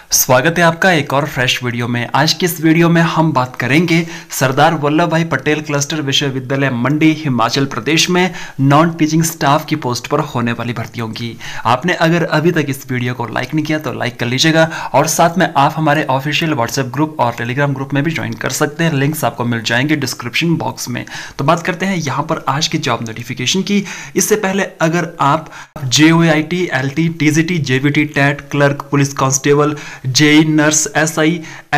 स्वागत है आपका एक और फ्रेश वीडियो में। आज की इस वीडियो में हम बात करेंगे सरदार वल्लभ भाई पटेल क्लस्टर विश्वविद्यालय मंडी हिमाचल प्रदेश में नॉन टीचिंग स्टाफ की पोस्ट पर होने वाली भर्तियों की। आपने अगर अभी तक इस वीडियो को लाइक नहीं किया तो लाइक कर लीजिएगा और साथ में आप हमारे ऑफिशियल व्हाट्सएप ग्रुप और टेलीग्राम ग्रुप में भी ज्वाइन कर सकते हैं। लिंक्स आपको मिल जाएंगे डिस्क्रिप्शन बॉक्स में। तो बात करते हैं यहाँ पर आज की जॉब नोटिफिकेशन की। इससे पहले अगर आप JOIT, LT, TGT, JVT, TET, clerk, police constable, JE, nurse, SI,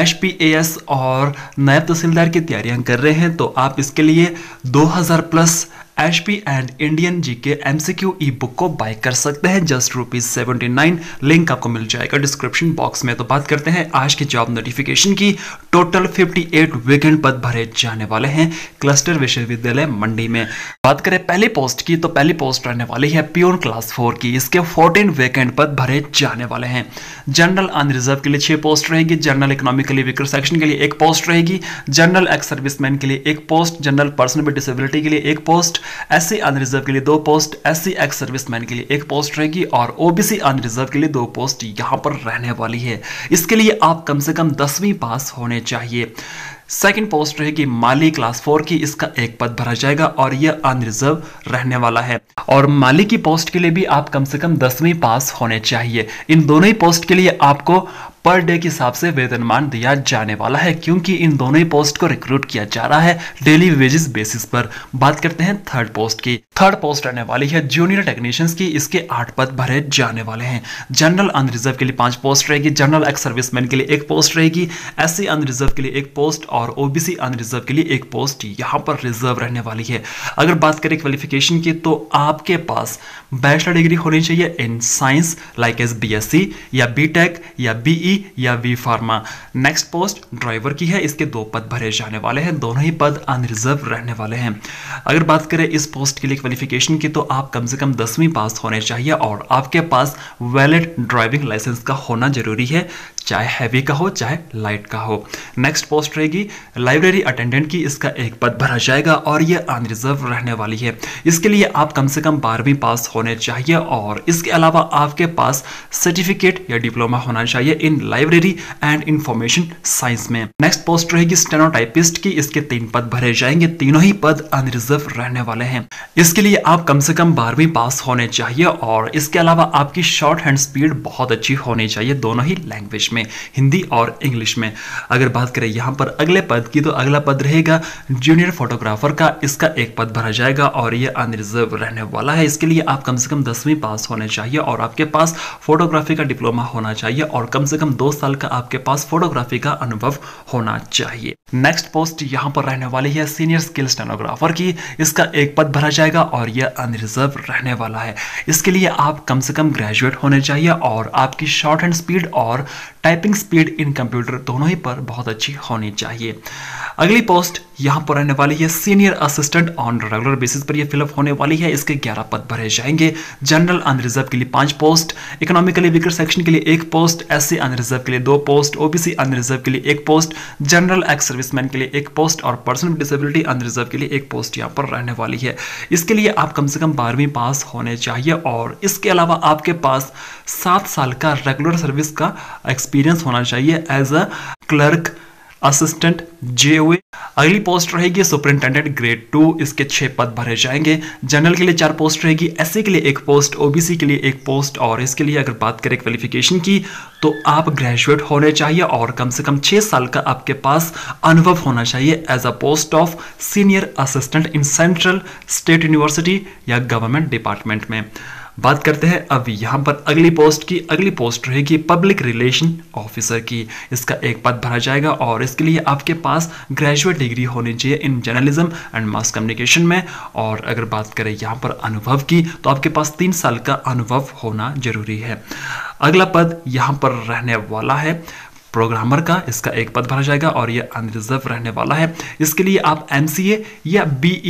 HPAS और नायब तहसीलदार की तैयारियां कर रहे हैं तो आप इसके लिए 2000 plus HP and Indian GK MCQ e book को बाय कर सकते हैं जस्ट ₹79। लिंक आपको मिल जाएगा डिस्क्रिप्शन बॉक्स में। तो बात करते हैं आज की जॉब नोटिफिकेशन की। टोटल 58 वैकेंट पद भरे जाने वाले हैं क्लस्टर विश्वविद्यालय मंडी में। बात करें पहली पोस्ट की तो पहली पोस्ट रहने वाली है प्यून क्लास 4 की। इसके 14 वैकेंट पद भरे जाने वाले हैं। जनरल अनरिजर्व के लिए 6 पोस्ट रहेगी, जनरल इकोनॉमिकली वीकर सेक्शन के लिए 1 पोस्ट रहेगी, जनरल एक्स सर्विसमैन के लिए 1 post, general person with disability के लिए 1 पोस्ट, SC अनरिजर्व के लिए 2 पोस्ट, SC एक्स सर्विसमैन के लिए 1 पोस्ट रहेगी और OBC अनरिजर्व के लिए 2 पोस्ट यहां पर रहने वाली है। इसके लिए आप कम से कम 10वीं पास होने चाहिए। सेकंड पोस्ट रहेगी माली क्लास 4 की। इसका 1 पद भरा जाएगा और यह अनरिजर्व रहने वाला है। और माली की पोस्ट के लिए भी आप कम से कम 10वीं पास होने चाहिए। इन दोनों ही पोस्ट के लिए आपको पर डे के हिसाब से वेतनमान दिया जाने वाला है क्योंकि इन दोनों ही पोस्ट को रिक्रूट किया जा रहा है डेली वेजेस बेसिस पर। बात करते हैं थर्ड पोस्ट की। थर्ड पोस्ट रहने वाली है जूनियर टेक्नीशियंस की। इसके 8 पद भरे जाने वाले हैं। जनरल अनरिजर्व के लिए 5 पोस्ट रहेगी, जनरल एक्स सर्विसमैन के लिए 1 पोस्ट रहेगी, SC अनरिजर्व के लिए 1 पोस्ट और OBC अनरिजर्व के लिए 1 पोस्ट यहां पर रिजर्व रहने वाली है। अगर बात करें क्वालिफिकेशन की तो आपके पास बैचलर डिग्री होनी चाहिए in science like as BSc या BTech या BE या V pharma. Next post driver की है। इसके 2 पद भरे जाने वाले हैं। दोनों ही पद अनरिजर्व रहने वाले हैं। अगर बात करें इस पोस्ट के लिए क्वालिफिकेशन की तो आप कम से कम 10वीं पास होने चाहिए और आपके पास वैलिड ड्राइविंग लाइसेंस का होना जरूरी है, चाहे हैवी का हो चाहे लाइट का हो। नेक्स्ट पोस्ट रहेगी लाइब्रेरी अटेंडेंट की। इसका 1 पद भरा जाएगा और यह अनरिजर्व रहने वाली है। इसके लिए आप कम से कम 12वीं पास होने चाहिए और इसके अलावा आपके पास सर्टिफिकेट या डिप्लोमा होना चाहिए in library and information science में। नेक्स्ट पोस्ट रहेगी स्टेनोटाइपिस्ट की। इसके 3 पद भरे जाएंगे। तीनों ही पद अनरिजर्व रहने वाले हैं। इसके लिए आप कम से कम 12वीं पास होने चाहिए और इसके अलावा आपकी शॉर्ट हैंड स्पीड बहुत अच्छी होनी चाहिए दोनों ही लैंग्वेज में, हिंदी और इंग्लिश में। अगर बात करें यहां पर अगले पद की तो अगला पद रहेगा जूनियर फोटोग्राफर का। इसका 1 पद भरा जाएगा और यह अनरिजर्व रहने वाला है। इसके लिए आप कम से कम 10वीं पास होने चाहिए और आपके पास फोटोग्राफी का डिप्लोमा होना चाहिए और कम से कम 2 साल का आपके पास फोटोग्राफी का अनुभव होना चाहिए। नेक्स्ट पोस्ट यहां पर रहने वाली है सीनियर स्किल स्टेनोग्राफर की। इसका 1 पद भरा जाएगा और यह अनरिजर्व रहने वाला है। इसके लिए आप कम से कम ग्रेजुएट होने चाहिए और आपकी शॉर्ट हैंड स्पीड और टाइपिंग स्पीड इन कंप्यूटर दोनों ही पर बहुत अच्छी होनी चाहिए। अगली पोस्ट यहां पर रहने वाली है senior assistant on regular basis पर यह फिलअप होने वाली है। इसके 11 पद भरे जाएंगे। जनरल अनरिजर्व के लिए 5 पोस्ट, इकोनॉमिकली वीकर सेक्शन के लिए 1 पोस्ट, SC अनरिजर्व के लिए 2 पोस्ट, OBC अनरिजर्व के लिए 1 पोस्ट, जनरल एक्स सर्विसमैन के लिए 1 पोस्ट और पर्सन विद डिसेबिलिटी अनरिजर्व के लिए 1 पोस्ट यहां पर रहने वाली है। इसके लिए आप कम से कम 12वीं पास होने चाहिए और इसके अलावा आपके पास 7 साल का रेगुलर सर्विस का एक्सपीरियंस होना चाहिए as a clerk assistant JOA। अगली पोस्ट रहेगी सुपरिंटेंडेंट ग्रेड 2। इसके 6 पद भरे जाएंगे। जनरल के लिए 4 पोस्ट रहेगी, SC के लिए 1 पोस्ट, OBC के लिए 1 पोस्ट और इसके लिए अगर बात करें क्वालिफिकेशन की तो आप ग्रेजुएट होने चाहिए और कम से कम 6 साल का आपके पास अनुभव होना चाहिए as a post of senior assistant in central state university या गवर्नमेंट डिपार्टमेंट में। बात करते हैं अब यहां पर अगली पोस्ट की। अगली पोस्ट रहेगी पब्लिक रिलेशन ऑफिसर की। इसका 1 पद भरा जाएगा और इसके लिए आपके पास ग्रेजुएट डिग्री होनी चाहिए in journalism and mass communication में। और अगर बात करें यहां पर अनुभव की तो आपके पास 3 साल का अनुभव होना जरूरी है। अगला पद यहां पर रहने वाला है प्रोग्रामर का। इसका 1 पद भरा जाएगा और यह अनरिजर्व रहने वाला है। इसके लिए आप MCA या BE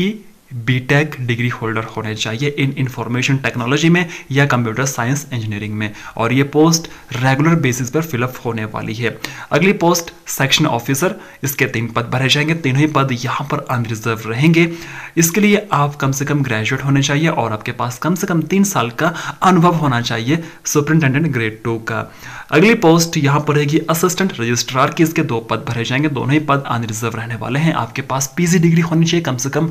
बीटेक डिग्री होल्डर होने चाहिए इन इंफॉर्मेशन टेक्नोलॉजी में या कंप्यूटर साइंस इंजीनियरिंग में, और ये पोस्ट रेगुलर बेसिस पर फिलअप होने वाली है। अगली पोस्ट सेक्शन ऑफिसर, इसके 3 पद भरे जाएंगे, तीनों ही पद यहाँ पर अनरिजर्व रहेंगे। इसके लिए आप कम से कम ग्रेजुएट होने चाहिए और आपके पास कम से कम 3 साल का अनुभव होना चाहिए सुपरिटेंडेंट ग्रेड 2 का। अगली पोस्ट यहाँ पर रहेगी असिस्टेंट रजिस्ट्रार की, इसके 2 पद भरे जाएंगे, दोनों ही पद अनरिजर्व रहने वाले हैं। आपके पास पीजी डिग्री होनी चाहिए कम से कम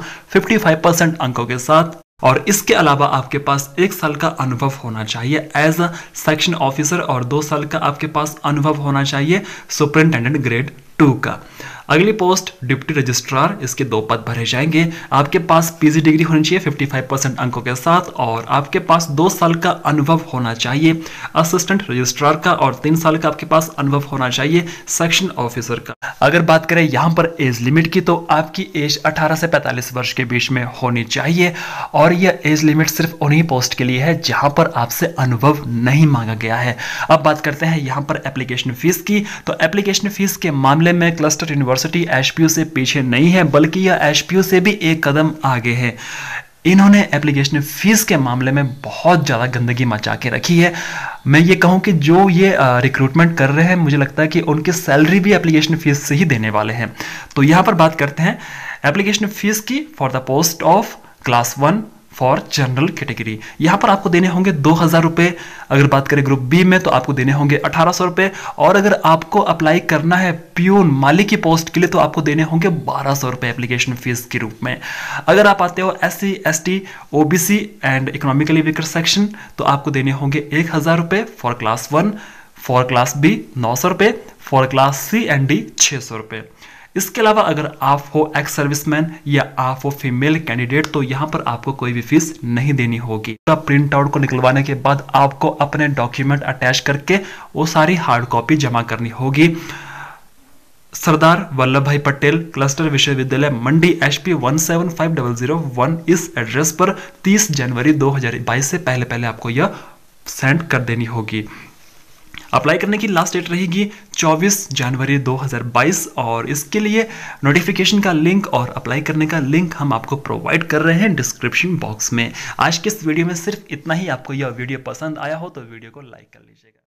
55% अंकों के साथ, और इसके अलावा आपके पास 1 साल का अनुभव होना चाहिए एज अ सेक्शन ऑफिसर और 2 साल का आपके पास अनुभव होना चाहिए सुपरिटेंडेंट ग्रेड 2 का। अगली पोस्ट डिप्टी रजिस्ट्रार, इसके 2 पद भरे जाएंगे। आपके पास पीजी डिग्री होनी चाहिए 55% अंकों के साथ, और आपके पास 2 साल का अनुभव होना चाहिए असिस्टेंट रजिस्ट्रार का, और 3 साल का आपके पास अनुभव होना चाहिए सेक्शन ऑफिसर का। अगर बात करें यहाँ पर एज लिमिट की, तो आपकी एज 18 से 45 वर्ष के बीच में होनी चाहिए, और यह एज लिमिट सिर्फ उन्हीं पोस्ट के लिए है जहां पर आपसे अनुभव नहीं मांगा गया है। अब बात करते हैं यहाँ पर एप्लीकेशन फीस की। तो एप्लीकेशन फीस के मामले में क्लस्टर यूनिवर्सिटी एचपीयू से पीछे नहीं है, बल्कि यह एचपीयू से भी एक कदम आगे है। इन्होंने एप्लीकेशन फीस के मामले में बहुत ज़्यादा गंदगी मचा के रखी है। मैं ये कहूँ कि जो ये रिक्रूटमेंट कर रहे हैं, मुझे लगता है कि उनकी सैलरी भी एप्लीकेशन फीस से ही देने वाले हैं। तो यहाँ पर बात करते हैं एप्लीकेशन फीस की for the post of class 1 for general category. यहाँ पर आपको देने होंगे 2000 रुपये। अगर बात करें ग्रुप बी में तो आपको देने होंगे 1800 रुपये, और अगर आपको अप्लाई करना है प्यून माली की पोस्ट के लिए तो आपको देने होंगे 1200 रुपये एप्लीकेशन फीस के रूप में। अगर आप आते हो SC ST OBC and economically weaker section तो आपको देने होंगे 1000 रुपये for class 1, for class B 900 रुपये, for class C and D 600 रुपये। इसके अलावा अगर आप हो एक्स सर्विसमैन या आप हो फीमेल कैंडिडेट तो यहाँ पर आपको कोई भी फीस नहीं देनी होगी। प्रिंट आउट को निकलवाने के बाद आपको अपने डॉक्यूमेंट अटैच करके वो सारी हार्ड कॉपी जमा करनी होगी। सरदार वल्लभ भाई पटेल क्लस्टर विश्वविद्यालय मंडी HP 1750001 इस एड्रेस पर 30 जनवरी 2022 से पहले आपको यह सेंड कर देनी होगी। अप्लाई करने की लास्ट डेट रहेगी 24 जनवरी 2022, और इसके लिए नोटिफिकेशन का लिंक और अप्लाई करने का लिंक हम आपको प्रोवाइड कर रहे हैं डिस्क्रिप्शन बॉक्स में। आज के इस वीडियो में सिर्फ इतना ही। आपको यह वीडियो पसंद आया हो तो वीडियो को लाइक कर लीजिएगा।